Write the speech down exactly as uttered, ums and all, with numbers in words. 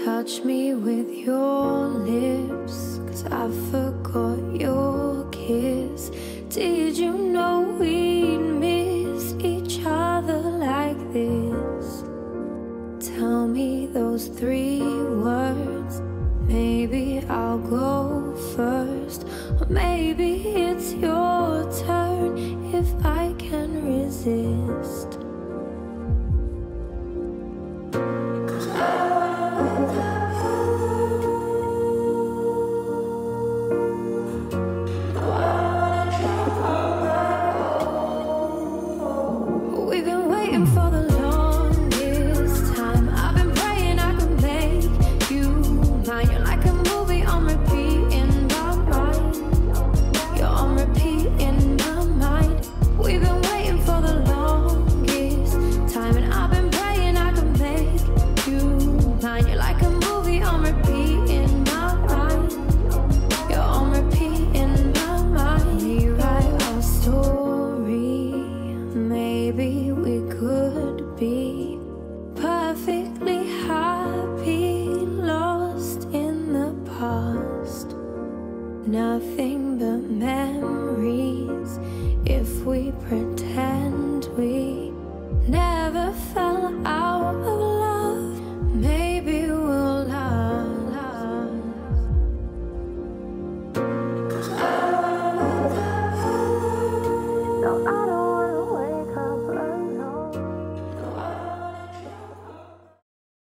touch me with your lips, 'cause I forgot your kiss. Did you know we'd miss each other like this? Tell me those three words. Maybe I'll go first, or maybe it's your turn if I can resist. We've been waiting for the longest time. I've been praying I could make you mine. You're like a movie on repeat in my mind. You're on repeat in my mind. We've been waiting for the longest time, and I've been praying I could make you mine. You're like a movie on repeat in my mind. You're on repeat in my mind. Rewrite our story. Maybe we could be perfectly happy, lost in the past. Nothing but memories.